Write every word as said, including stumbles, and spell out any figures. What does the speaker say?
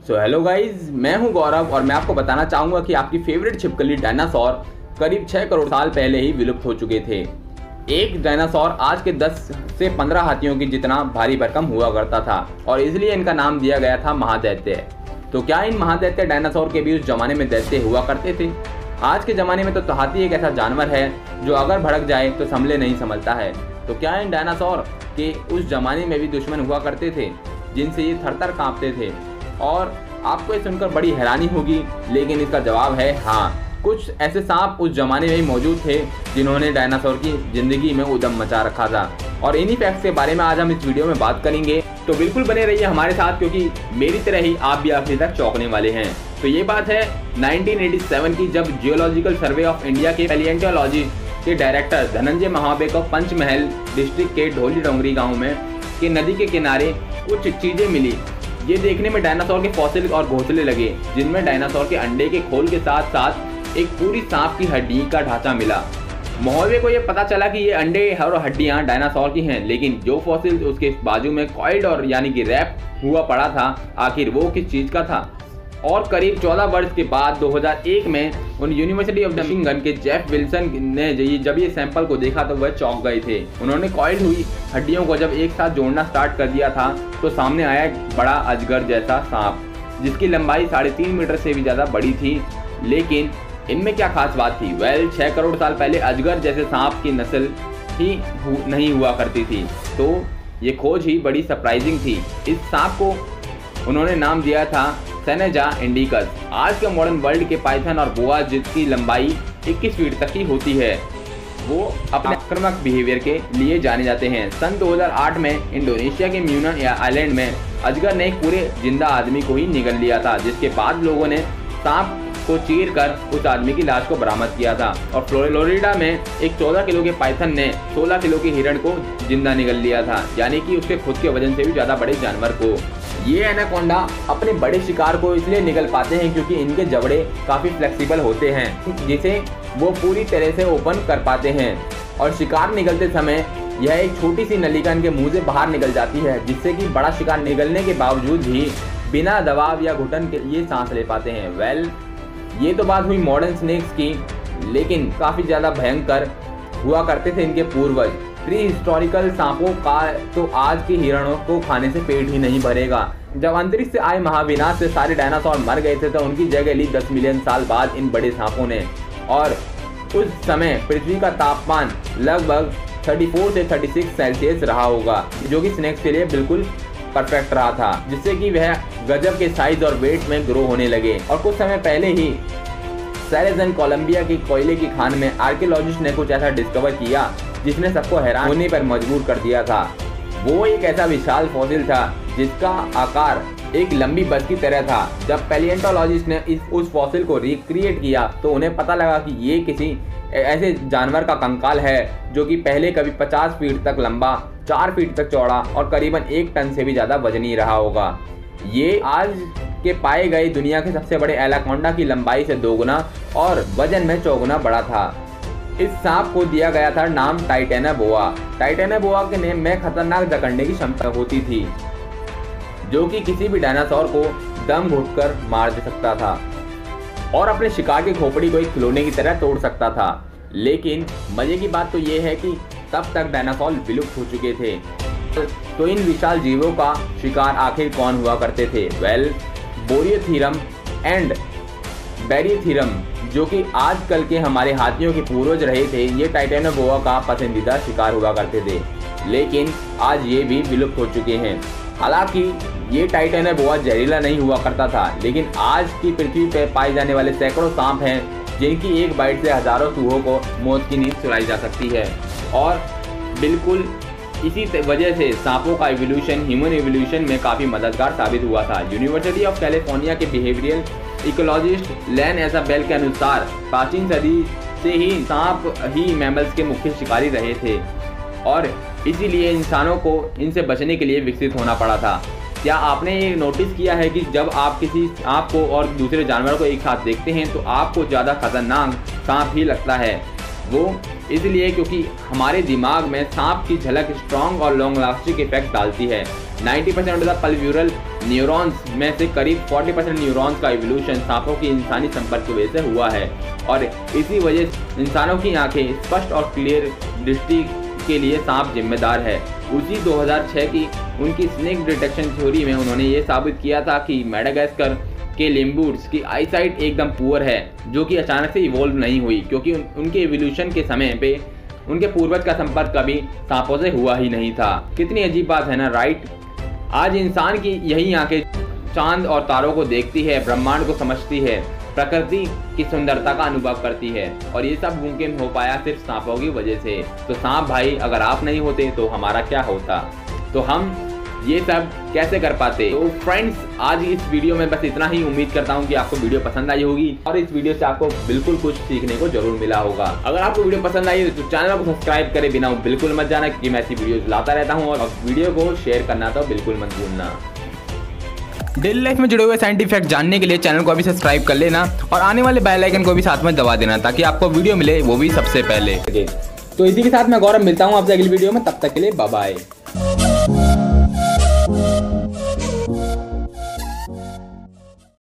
So hello guys, मैं हूं गौरव और मैं आपको बताना चाहूँगा कि आपकी फेवरेट छिपकली डायनासोर करीब छह करोड़ साल पहले ही विलुप्त हो चुके थे। एक डायनासोर आज के दस से पंद्रह हाथियों की जितना भारी भरकम हुआ करता था और इसलिए इनका नाम दिया गया था महादैत्य। तो क्या इन महादैत्य डायनासोर के भी उस जमाने में दैत्य हुआ करते थे? आज के ज़माने में तो हाथी एक ऐसा जानवर है जो अगर भड़क जाए तो संभले नहीं संभलता है। तो क्या इन डायनासोर के उस जमाने में भी दुश्मन हुआ करते थे जिनसे ये थर-थर कांपते थे? और आपको ये सुनकर बड़ी हैरानी होगी, लेकिन इसका जवाब है हाँ। कुछ ऐसे सांप उस जमाने में ही मौजूद थे जिन्होंने डायनासोर की ज़िंदगी में उद्यम मचा रखा था और इन्हीं फैक्ट्स के बारे में आज हम इस वीडियो में बात करेंगे। तो बिल्कुल बने रहिए हमारे साथ, क्योंकि मेरी तरह ही आप भी आखिर तक चौंकने वाले हैं। तो ये बात है नाइनटीन एटी सेवन की, जब जियोलॉजिकल सर्वे ऑफ इंडिया के पैलियोंटोलॉजी के डायरेक्टर धनंजय महाबे को पंचमहल डिस्ट्रिक्ट के ढोली डोंगरी गाँव में के नदी के किनारे कुछ चीज़ें मिली। ये देखने में डायनासोर के फॉसिल और घोंसले लगे, जिनमें डायनासोर के अंडे के खोल के साथ साथ एक पूरी सांप की हड्डी का ढांचा मिला। मोहल्ले को ये पता चला कि ये अंडे और हड्डियां डायनासोर की हैं, लेकिन जो फॉसिल उसके बाजू में कॉइल्ड और यानी कि रैप हुआ पड़ा था, आखिर वो किस चीज़ का था? और करीब चौदह वर्ष के बाद दो हज़ार एक में उन यूनिवर्सिटी ऑफ मिशिगन के जेफ विल्सन ने जब ये सैंपल को देखा तो वह चौंक गए थे। उन्होंने कॉइल्ड हुई हड्डियों को जब एक साथ जोड़ना स्टार्ट कर दिया था तो सामने आया एक बड़ा अजगर जैसा सांप, जिसकी लंबाई साढ़े तीन मीटर से भी ज़्यादा बड़ी थी। लेकिन इनमें क्या खास बात थी? वेल, छः करोड़ साल पहले अजगर जैसे सांप की नस्ल ही नहीं हुआ करती थी, तो ये खोज ही बड़ी सरप्राइजिंग थी। इस सांप को उन्होंने नाम दिया था सेनेजा इंडिकस। आज के मॉडर्न वर्ल्ड के पाइथन और बोआ, जिसकी लंबाई इक्कीस फीट तक की होती है, वो अपने आक्रामक बिहेवियर के लिए जाने जाते हैं। सन दो हज़ार आठ में इंडोनेशिया के म्यूनन आइलैंड में अजगर ने एक पूरे जिंदा आदमी को ही निगल लिया था, जिसके बाद लोगों ने सांप को चीर कर उस आदमी की लाश को बरामद किया था। और फ्लोरिडा में एक चौदह किलो के पाइथन ने सोलह किलो के हिरण को जिंदा निगल लिया था, यानी कि उसके खुद के वजन से भी ज़्यादा बड़े जानवर को। ये एनाकोंडा अपने बड़े शिकार को इसलिए निगल पाते हैं क्योंकि इनके जबड़े काफ़ी फ्लेक्सिबल होते हैं, जिसे वो पूरी तरह से ओपन कर पाते हैं। और शिकार निगलते समय यह एक छोटी सी नलिका इनके मुँह से बाहर निकल जाती है, जिससे कि बड़ा शिकार निगलने के बावजूद भी बिना दबाव या घुटन के ये सांस ले पाते हैं। वेल, ये तो बात हुई मॉडर्न स्नेक्स की, लेकिन काफ़ी ज़्यादा भयंकर हुआ करते थे इनके पूर्वज। प्री हिस्टोरिकल सांपों का तो आज के हिरणों को खाने से पेट ही नहीं भरेगा। जब अंतरिक्ष से आए महाविनाश से सारे डायनासोर मर गए थे तो उनकी जगह ली दस मिलियन साल बाद इन बड़े सांपों ने। और उस समय पृथ्वी का तापमान लगभग चौंतीस से छत्तीस सेल्सियस रहा होगा, जो कि स्नेक्स के लिए बिल्कुल परफेक्ट रहा था, जिससे कि वह गजब के साइज और वेट में ग्रो होने लगे। और कुछ समय पहले ही सैरेजन कोलंबिया की कोयले की खान में आर्कियोलॉजिस्ट ने कुछ ऐसा डिस्कवर किया जिसने सबको हैरान होने पर मजबूर कर दिया था। वो एक ऐसा विशाल फॉसिल था जिसका आकार एक लंबी बस की तरह था। जब पैलियोंटोलॉजिस्ट ने इस उस फॉसिल को रिक्रिएट किया तो उन्हें पता लगा कि ये किसी ऐसे जानवर का कंकाल है जो कि पहले कभी पचास फीट तक लंबा, चार फीट तक चौड़ा और करीबन एक टन से भी ज़्यादा वजनी रहा होगा। ये आज के पाए गए दुनिया के सबसे बड़े एनाकोंडा की लंबाई से दोगुना और वजन में चौगुना बड़ा था। इस सांप को दिया गया था नाम टाइटेनाबोआ। टाइटेनाबोआ के नेम में खतरनाक जकड़ने की क्षमता होती थी, जो कि किसी भी डायनासोर को दम घुटकर मार दे सकता था और अपने शिकार की खोपड़ी को एक खिलौने की तरह तोड़ सकता था। लेकिन मजे की बात तो ये है कि तब तक डायनासोर विलुप्त हो चुके थे। तो इन विशाल जीवों का शिकार आखिर कौन हुआ करते थे? वेल, बोरियोथीरम एंड बैरियोथीरम, जो कि आजकल के हमारे हाथियों के पूर्वज रहे थे, ये टाइटेनाबोआ का पसंदीदा शिकार हुआ करते थे। लेकिन आज ये भी विलुप्त हो चुके हैं। हालांकि ये टाइटेनाबोआ जहरीला नहीं हुआ करता था, लेकिन आज की पृथ्वी पर पाए जाने वाले सैकड़ों सांप हैं जिनकी एक बाइट से हजारों चूहों को मौत की नींद सुलाई जा सकती है। और बिल्कुल इसी वजह से सांपों का इवोल्यूशन ह्यूमन इवोल्यूशन में काफ़ी मददगार साबित हुआ था। यूनिवर्सिटी ऑफ कैलिफोर्निया के बिहेवियरल इकोलॉजिस्ट लैन एसाबेल के अनुसार प्राचीन सदी से ही सांप ही मैमल्स के मुख्य शिकारी रहे थे और इसीलिए इंसानों को इनसे बचने के लिए विकसित होना पड़ा था। क्या आपने ये नोटिस किया है कि जब आप किसी सांप को और दूसरे जानवर को एक साथ देखते हैं तो आपको ज़्यादा खतरनाक सांप ही लगता है? वो इसलिए क्योंकि हमारे दिमाग में सांप की झलक स्ट्रॉन्ग और लॉन्ग लास्टिंग इफेक्ट डालती है। नब्बे percent of the pulvinar neurons में से करीब चालीस परसेंट न्यूरॉन्स का इवोल्यूशन सांपों की इंसानी संपर्क की वजह से हुआ है और इसी वजह से इंसानों की आंखें स्पष्ट और क्लियर दृष्टि के लिए सांप जिम्मेदार है। उसी दो हज़ार छह की उनकी स्नेक डिटेक्शन थ्योरी में उन्होंने ये साबित किया था कि मेडागास्कर के लेम्बूर्स की आईसाइट एकदम पुअर है, जो कि अचानक से इवॉल्व नहीं हुई, क्योंकि उन, उनके इवोल्यूशन के समय पे उनके पूर्वज का संपर्क कभी सांपों से हुआ ही नहीं था। कितनी अजीब बात है ना, राइट। आज इंसान की यही आंखें चांद और तारों को देखती है, ब्रह्मांड को समझती है, प्रकृति की सुंदरता का अनुभव करती है, और ये सब मुमकिन हो पाया सिर्फ सांपों की वजह से। तो सांप भाई, अगर आप नहीं होते तो हमारा क्या होता, तो हम ये सब कैसे कर पाते। तो फ्रेंड्स, आज इस वीडियो में बस इतना ही। उम्मीद करता हूँ कि आपको वीडियो पसंद आई होगी और इस वीडियो से आपको बिल्कुल कुछ सीखने को जरूर मिला होगा। अगर आपको वीडियो पसंद आई तो चैनल को सब्सक्राइब करे बिना बिल्कुल मत जाना, क्योंकि मैं ऐसी वीडियो लाता रहता हूँ। और वीडियो को शेयर करना तो बिल्कुल मत भूलना। डेली लाइफ में जुड़े हुए साइंटिफिक फैक्ट जानने के लिए चैनल को अभी सब्सक्राइब कर लेना और आने वाले बेल आइकन को भी साथ में दबा देना, ताकि आपको वीडियो मिले वो भी सबसे पहले। तो इसी के साथ मैं गौरव मिलता हूँ आपसे अगली वीडियो में, तब तक के लिए बाय बाय।